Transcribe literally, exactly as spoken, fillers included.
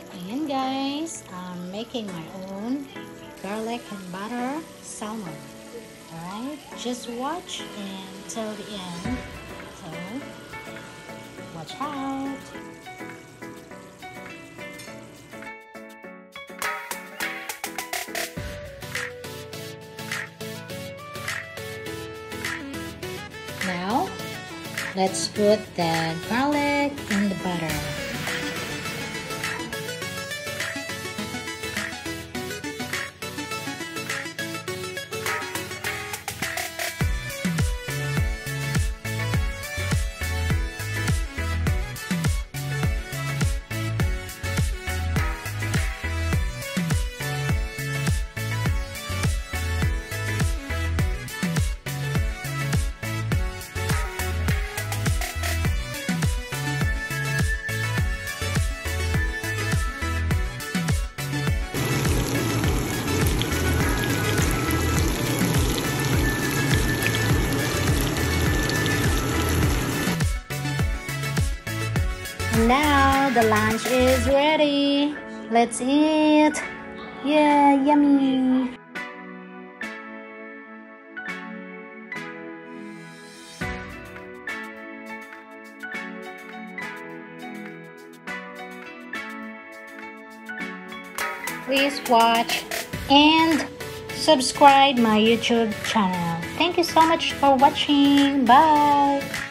Ayan guys, I'm making my own garlic and butter salmon. Alright, just watch until the end. So, watch out. Now, let's put the garlic in the butter. Now the lunch is ready. Let's eat. Yeah, yummy. Please watch and subscribe my YouTube channel. Thank you so much for watching. Bye.